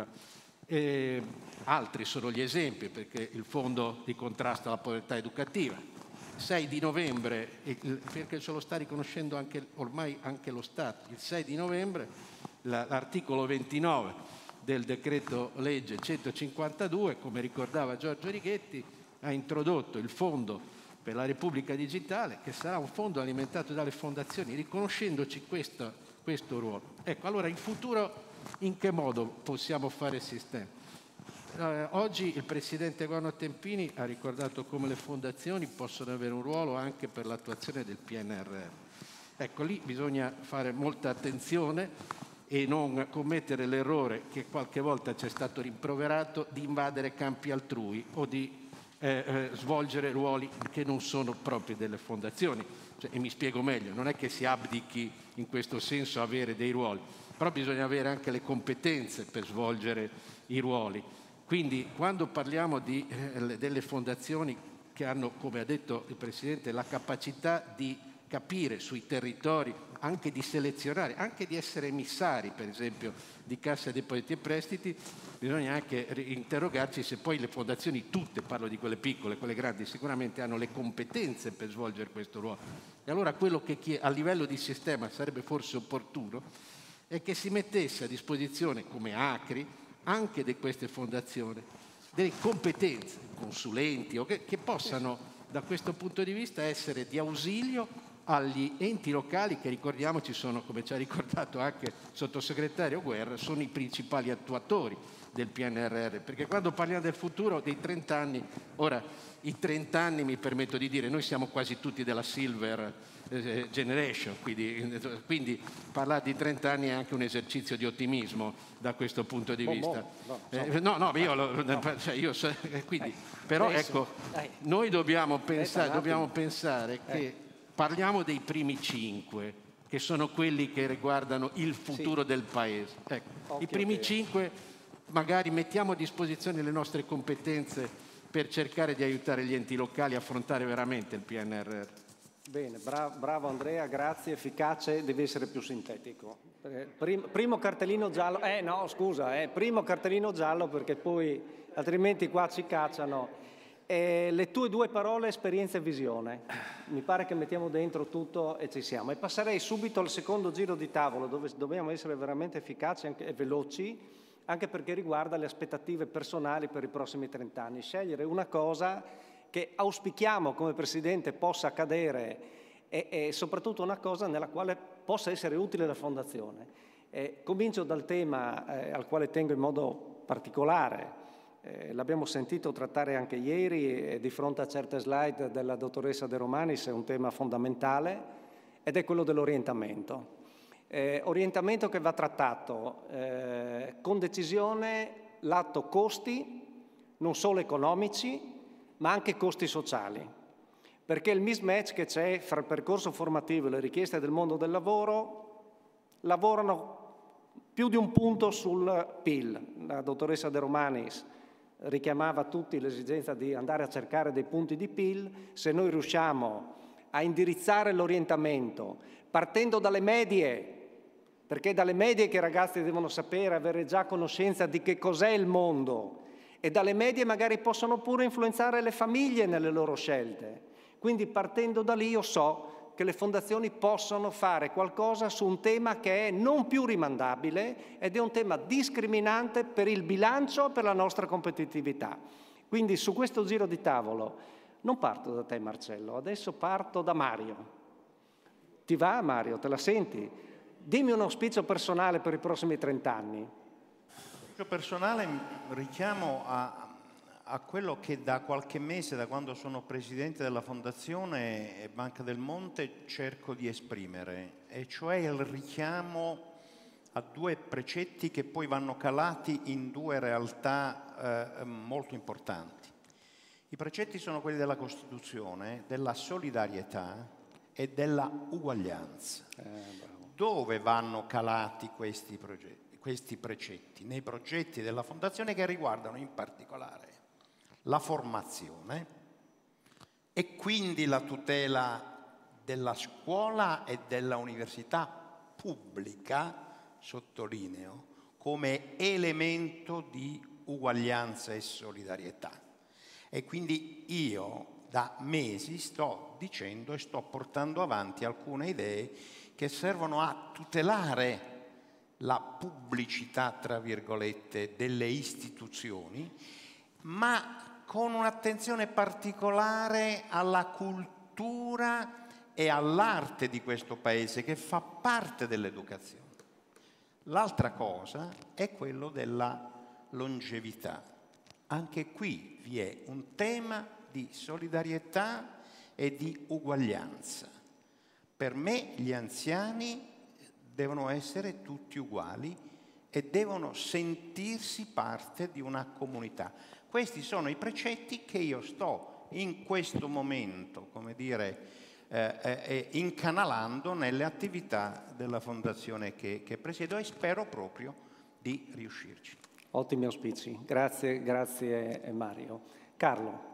Altri sono gli esempi, perché il fondo di contrasto alla povertà educativa, 6 di novembre, perché ce lo sta riconoscendo ormai anche lo Stato, il 6 di novembre l'articolo 29 del decreto legge 152, come ricordava Giorgio Righetti, ha introdotto il fondo per la Repubblica Digitale, che sarà un fondo alimentato dalle fondazioni, riconoscendoci questo ruolo. Ecco, allora in futuro in che modo possiamo fare sistema? Oggi il Presidente Guarno Tempini ha ricordato come le fondazioni possono avere un ruolo anche per l'attuazione del PNRR. Ecco, lì bisogna fare molta attenzione e non commettere l'errore che qualche volta ci è stato rimproverato di invadere campi altrui o di svolgere ruoli che non sono propri delle fondazioni. E mi spiego meglio, non è che si abdichi in questo senso a avere dei ruoli, però bisogna avere anche le competenze per svolgere i ruoli. Quindi quando parliamo delle fondazioni che hanno, come ha detto il Presidente, la capacità di capire sui territori, anche di selezionare, anche di essere emissari, per esempio, di Cassa Depositi e Prestiti, bisogna anche interrogarci se poi le fondazioni tutte, parlo di quelle piccole, quelle grandi, sicuramente hanno le competenze per svolgere questo ruolo. E allora quello che a livello di sistema sarebbe forse opportuno è che si mettesse a disposizione, come ACRI, anche di queste fondazioni, delle competenze, consulenti, che possano da questo punto di vista essere di ausilio agli enti locali che, ricordiamoci, sono, come ci ha ricordato anche il sottosegretario Guerra, sono i principali attuatori del PNRR, perché quando parliamo del futuro dei 30 anni, ora i 30 anni mi permetto di dire, noi siamo quasi tutti della Silver Generation, quindi parlare di 30 anni è anche un esercizio di ottimismo da questo punto di vista. Però ecco, noi dobbiamo pensare che parliamo dei primi 5, che sono quelli che riguardano il futuro del Paese. Ecco, i primi 5 magari mettiamo a disposizione le nostre competenze per cercare di aiutare gli enti locali a affrontare veramente il PNRR. Bene, bravo Andrea, grazie, efficace, devi essere più sintetico. Primo cartellino giallo, primo cartellino giallo perché poi altrimenti qua ci cacciano. Le tue 2 parole, esperienza e visione. Mi pare che mettiamo dentro tutto e ci siamo. E passerei subito al secondo giro di tavolo, dove dobbiamo essere veramente efficaci e veloci, anche perché riguarda le aspettative personali per i prossimi 30 anni. Scegliere una cosa che auspichiamo come Presidente possa accadere e soprattutto una cosa nella quale possa essere utile la Fondazione. Comincio dal tema al quale tengo in modo particolare. L'abbiamo sentito trattare anche ieri di fronte a certe slide della dottoressa De Romanis, è un tema fondamentale ed è quello dell'orientamento. Orientamento che va trattato con decisione lato costi, non solo economici, ma anche costi sociali, perché il mismatch che c'è fra il percorso formativo e le richieste del mondo del lavoro lavorano più di un punto sul PIL. La dottoressa De Romanis richiamava a tutti l'esigenza di andare a cercare dei punti di PIL. Se noi riusciamo a indirizzare l'orientamento partendo dalle medie, perché è dalle medie che i ragazzi devono sapere, avere già conoscenza di che cos'è il mondo, e dalle medie magari possono pure influenzare le famiglie nelle loro scelte. Quindi partendo da lì io so che le fondazioni possono fare qualcosa su un tema che è non più rimandabile ed è un tema discriminante per il bilancio, per la nostra competitività. Quindi su questo giro di tavolo non parto da te Marcello, adesso parto da Mario. Ti va Mario? Te la senti? Dimmi un auspicio personale per i prossimi 30 anni. Personale richiamo a quello che da qualche mese, da quando sono presidente della Fondazione Banca del Monte, cerco di esprimere, e cioè il richiamo a 2 precetti che poi vanno calati in 2 realtà molto importanti. I precetti sono quelli della Costituzione, della solidarietà e della uguaglianza. Dove vanno calati questi precetti? Nei progetti della Fondazione, che riguardano in particolare la formazione e quindi la tutela della scuola e della università pubblica, sottolineo, come elemento di uguaglianza e solidarietà. E quindi io da mesi sto dicendo e sto portando avanti alcune idee che servono a tutelare la pubblicità, tra virgolette, delle istituzioni, ma con un'attenzione particolare alla cultura e all'arte di questo paese, che fa parte dell'educazione. L'altra cosa è quello della longevità. Anche qui vi è un tema di solidarietà e di uguaglianza. Per me gli anziani devono essere tutti uguali e devono sentirsi parte di una comunità. Questi sono i precetti che io sto in questo momento, come dire, incanalando nelle attività della fondazione che presiedo, e spero proprio di riuscirci. Ottimi auspici, grazie Mario. Carlo.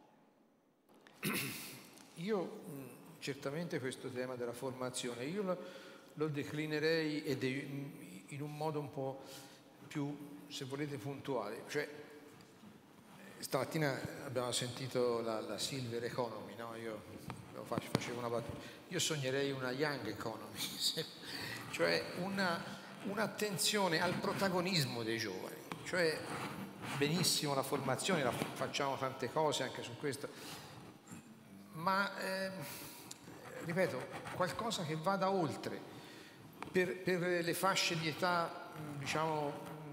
Io certamente questo tema della formazione, io lo declinerei in un modo un po' più, se volete, puntuale. Cioè, stamattina abbiamo sentito la Silver Economy, no? Io facevo una battuta. Io sognerei una Young Economy, cioè un'attenzione al protagonismo dei giovani. Cioè, benissimo la formazione, facciamo tante cose anche su questo, ma ripeto, qualcosa che vada oltre. Per le fasce di età, diciamo,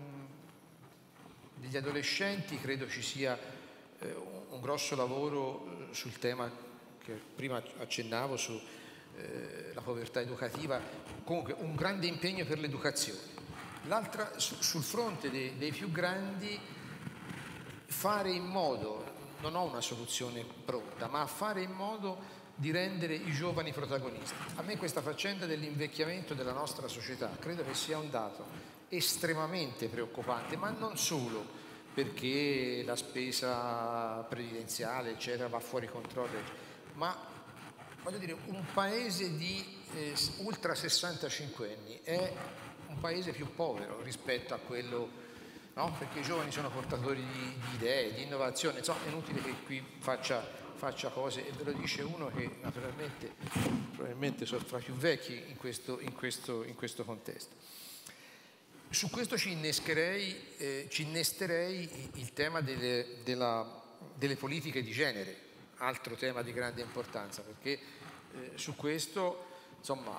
degli adolescenti, credo ci sia un grosso lavoro sul tema che prima accennavo, sulla povertà educativa, comunque un grande impegno per l'educazione. L'altra, sul fronte dei più grandi, fare in modo, non ho una soluzione pronta, ma fare in modo di rendere i giovani protagonisti. A me questa faccenda dell'invecchiamento della nostra società credo che sia un dato estremamente preoccupante, ma non solo perché la spesa previdenziale, eccetera, va fuori controllo, ma voglio dire, un paese di ultra 65 anni è un paese più povero rispetto a quello, no? Perché i giovani sono portatori di idee, di innovazione, insomma è inutile che qui faccia cose, e ve lo dice uno che naturalmente probabilmente sono fra più vecchi in questo contesto. Su questo ci innesterei il tema delle politiche di genere, altro tema di grande importanza, perché su questo, insomma,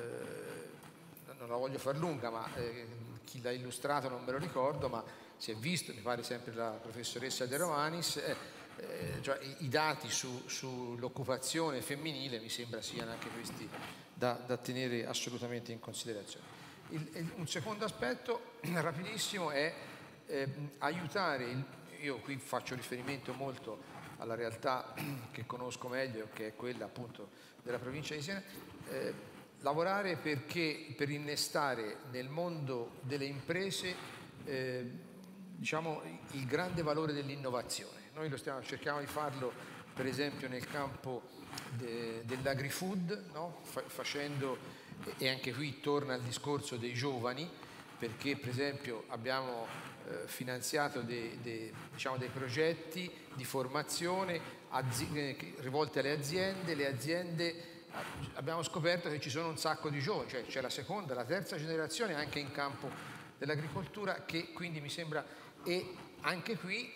non la voglio far lunga, ma chi l'ha illustrato non me lo ricordo, ma si è visto, mi pare sempre la professoressa De Romanis, cioè i dati sull'occupazione femminile mi sembra siano anche questi da tenere assolutamente in considerazione. Un secondo aspetto rapidissimo è aiutare, io qui faccio riferimento molto alla realtà che conosco meglio, che è quella appunto della provincia di Siena, lavorare per innestare nel mondo delle imprese diciamo, il grande valore dell'innovazione. Noi cerchiamo di farlo per esempio nel campo dell'agri-food, no? Facendo, e anche qui torna il discorso dei giovani, perché per esempio abbiamo finanziato dei progetti di formazione rivolti alle aziende. Le aziende, abbiamo scoperto che ci sono un sacco di giovani, cioè c'è la seconda, la terza generazione anche in campo dell'agricoltura, che quindi mi sembra, e anche qui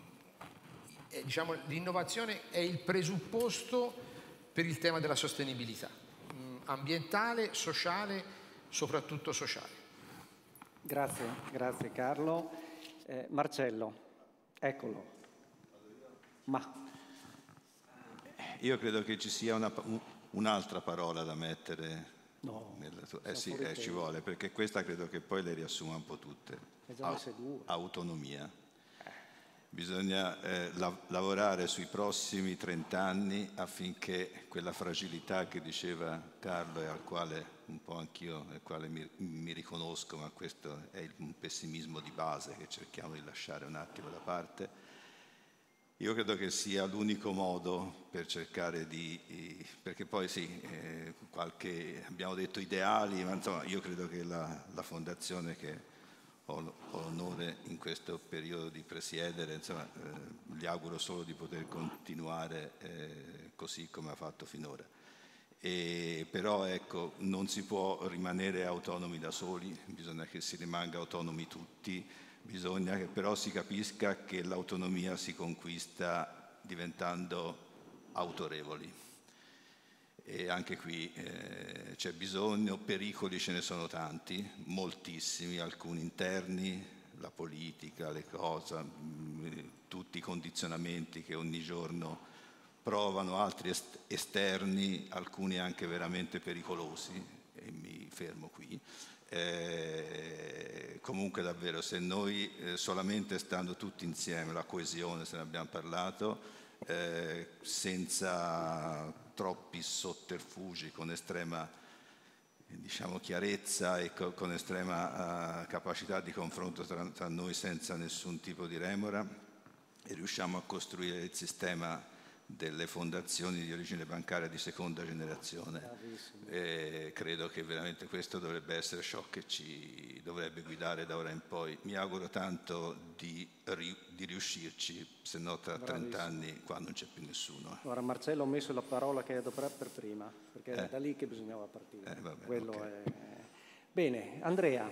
diciamo, l'innovazione è il presupposto per il tema della sostenibilità ambientale, sociale, soprattutto sociale. Grazie Carlo. Marcello, eccolo. Io credo che ci sia un'altra parola da mettere. No, ci vuole, perché questa credo che poi le riassuma un po' tutte. Autonomia. Bisogna lavorare sui prossimi 30 anni affinché quella fragilità che diceva Carlo, e al quale un po' anch'io, nel quale mi riconosco, ma questo è un pessimismo di base che cerchiamo di lasciare un attimo da parte. Io credo che sia l'unico modo per cercare perché poi sì, abbiamo detto ideali, ma insomma io credo che la fondazione che ho l'onore in questo periodo di presiedere, insomma, gli auguro solo di poter continuare così come ha fatto finora. Però ecco, non si può rimanere autonomi da soli, bisogna che si rimanga autonomi tutti, bisogna che però si capisca che l'autonomia si conquista diventando autorevoli. E anche qui c'è bisogno, pericoli ce ne sono tanti, moltissimi, alcuni interni, la politica, le cose, tutti i condizionamenti che ogni giorno provano, altri esterni, alcuni anche veramente pericolosi, e mi fermo qui. Comunque davvero, se noi solamente stando tutti insieme, la coesione, se ne abbiamo parlato, senza troppi sotterfugi, con estrema chiarezza e con estrema capacità di confronto tra noi, senza nessun tipo di remora, e riusciamo a costruire il sistema delle fondazioni di origine bancaria di seconda generazione. Credo che veramente questo dovrebbe essere ciò che ci dovrebbe guidare da ora in poi. Mi auguro tanto di riuscirci, se no tra 30 anni qua non c'è più nessuno. Ora Marcello, ho messo la parola che dovrà per prima, perché è da lì che bisognava partire. Okay. Bene, Andrea.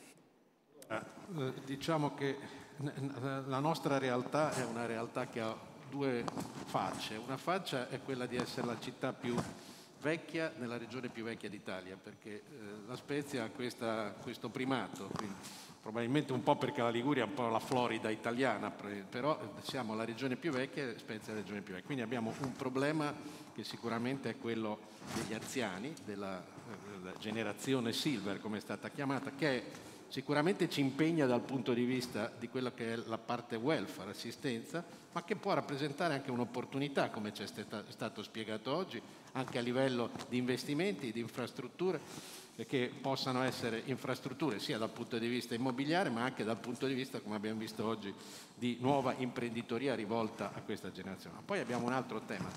Diciamo che la nostra realtà è una realtà che ha due facce. Una faccia è quella di essere la città più vecchia nella regione più vecchia d'Italia, perché La Spezia ha questo primato, quindi probabilmente un po' perché la Liguria è un po' la Florida italiana, però siamo la regione più vecchia e Spezia è la regione più vecchia. Quindi abbiamo un problema che sicuramente è quello degli anziani, della generazione silver, come è stata chiamata, che sicuramente ci impegna dal punto di vista di quella che è la parte welfare, assistenza, ma che può rappresentare anche un'opportunità, come ci è stato spiegato oggi, anche a livello di investimenti, di infrastrutture, che possano essere infrastrutture sia dal punto di vista immobiliare, ma anche dal punto di vista, come abbiamo visto oggi, di nuova imprenditoria rivolta a questa generazione. Poi abbiamo un altro tema.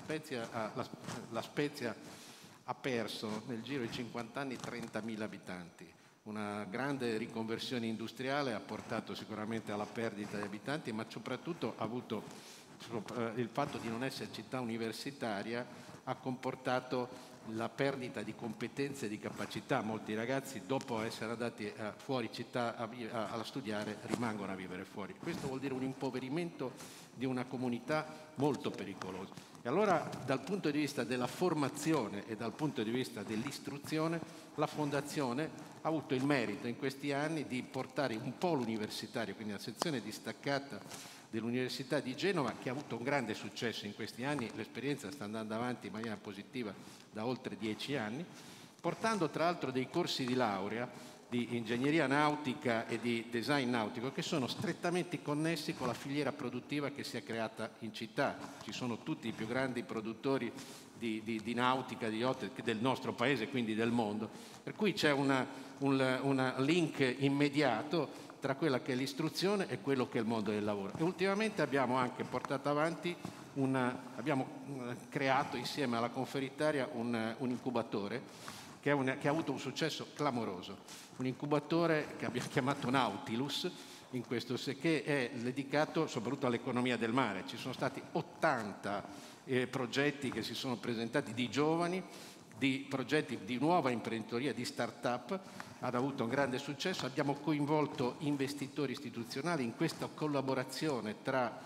La Spezia ha perso nel giro di 50 anni 30.000 abitanti. Una grande riconversione industriale ha portato sicuramente alla perdita di abitanti, ma soprattutto ha avuto il fatto di non essere città universitaria, ha comportato la perdita di competenze e di capacità. Molti ragazzi, dopo essere andati fuori città a studiare, rimangono a vivere fuori. Questo vuol dire un impoverimento di una comunità molto pericolosa. E allora, dal punto di vista della formazione e dal punto di vista dell'istruzione, la Fondazione ha avuto il merito in questi anni di portare un polo universitario, quindi una sezione distaccata dell'Università di Genova, che ha avuto un grande successo in questi anni. L'esperienza sta andando avanti in maniera positiva da oltre 10 anni, portando tra l'altro dei corsi di laurea di ingegneria nautica e di design nautico che sono strettamente connessi con la filiera produttiva che si è creata in città. Ci sono tutti i più grandi produttori di nautica, di yacht del nostro paese, quindi del mondo, per cui c'è un link immediato tra quella che è l'istruzione e quello che è il mondo del lavoro. E ultimamente abbiamo anche portato avanti abbiamo creato insieme alla Conferitaria un incubatore che ha avuto un successo clamoroso, un incubatore che abbiamo chiamato Nautilus, che è dedicato soprattutto all'economia del mare. Ci sono stati 80 progetti che si sono presentati di giovani, di progetti di nuova imprenditoria, di start-up, ha avuto un grande successo. Abbiamo coinvolto investitori istituzionali in questa collaborazione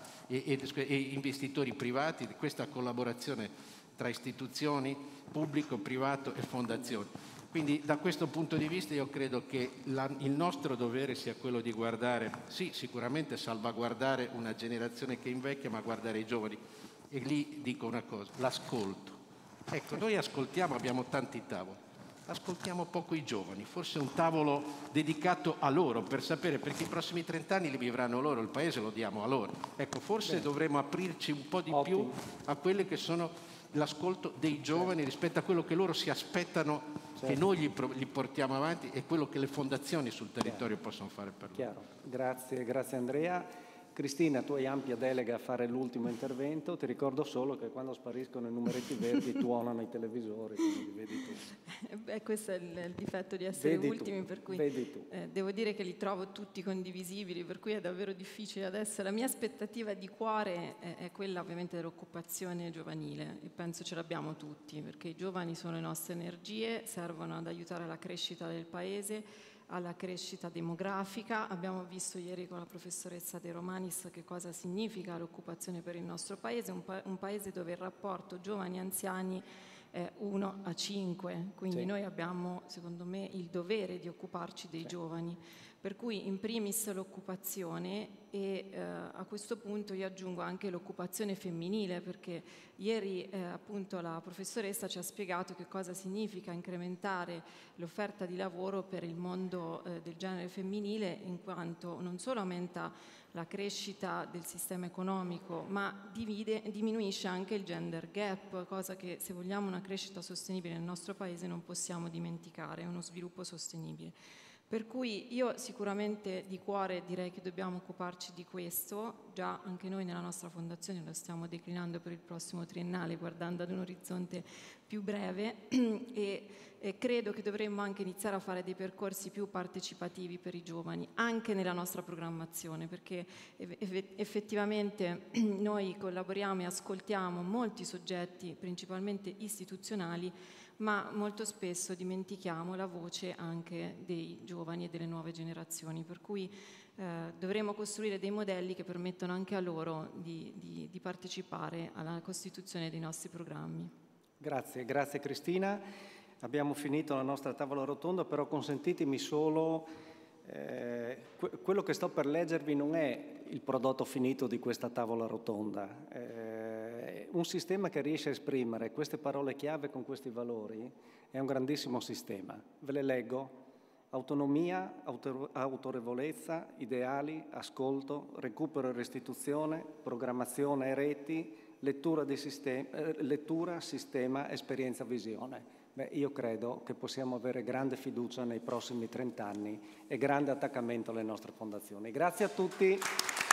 e investitori privati, questa collaborazione tra istituzioni, pubblico, privato e fondazioni. Quindi da questo punto di vista io credo che il nostro dovere sia quello di guardare, sì, sicuramente salvaguardare una generazione che invecchia, ma guardare i giovani. E lì dico una cosa, l'ascolto. Ecco, noi ascoltiamo, abbiamo tanti tavoli, ascoltiamo poco i giovani, forse un tavolo dedicato a loro per sapere, perché i prossimi 30 anni li vivranno loro, il paese lo diamo a loro. Ecco, forse dovremmo aprirci un po' di più a quelle che sono l'ascolto dei giovani rispetto a quello che loro si aspettano che noi gli portiamo avanti e quello che le fondazioni sul territorio possono fare per loro. Chiaro. Grazie Andrea. Cristina, tu hai ampia delega a fare l'ultimo intervento, ti ricordo solo che quando spariscono i numeretti verdi tuonano i televisori, quindi vedi tu. Beh, questo è il difetto di essere ultimi, per cui devo dire che li trovo tutti condivisibili, per cui è davvero difficile adesso. La mia aspettativa di cuore è quella ovviamente dell'occupazione giovanile, e penso ce l'abbiamo tutti, perché i giovani sono le nostre energie, servono ad aiutare la crescita del Paese, alla crescita demografica. Abbiamo visto ieri con la professoressa De Romanis che cosa significa l'occupazione per il nostro Paese, un Paese dove il rapporto giovani-anziani è 1:5, quindi noi abbiamo, secondo me, il dovere di occuparci dei giovani. Per cui in primis l'occupazione e a questo punto io aggiungo anche l'occupazione femminile, perché ieri appunto la professoressa ci ha spiegato che cosa significa incrementare l'offerta di lavoro per il mondo del genere femminile, in quanto non solo aumenta la crescita del sistema economico, ma diminuisce anche il gender gap, cosa che, se vogliamo una crescita sostenibile nel nostro Paese, non possiamo dimenticare, è uno sviluppo sostenibile. Per cui io sicuramente di cuore direi che dobbiamo occuparci di questo, già anche noi nella nostra fondazione lo stiamo declinando per il prossimo triennale, guardando ad un orizzonte più breve, e credo che dovremmo anche iniziare a fare dei percorsi più partecipativi per i giovani, anche nella nostra programmazione, perché effettivamente noi collaboriamo e ascoltiamo molti soggetti, principalmente istituzionali, ma molto spesso dimentichiamo la voce anche dei giovani e delle nuove generazioni, per cui dovremo costruire dei modelli che permettano anche a loro di partecipare alla costituzione dei nostri programmi. Grazie Cristina. Abbiamo finito la nostra tavola rotonda, però consentitemi solo, quello che sto per leggervi non è il prodotto finito di questa tavola rotonda. Un sistema che riesce a esprimere queste parole chiave con questi valori è un grandissimo sistema. Ve le leggo: autonomia, autorevolezza, ideali, ascolto, recupero e restituzione, programmazione e reti, lettura, sistema, esperienza, visione. Beh, io credo che possiamo avere grande fiducia nei prossimi 30 anni e grande attaccamento alle nostre fondazioni. Grazie a tutti.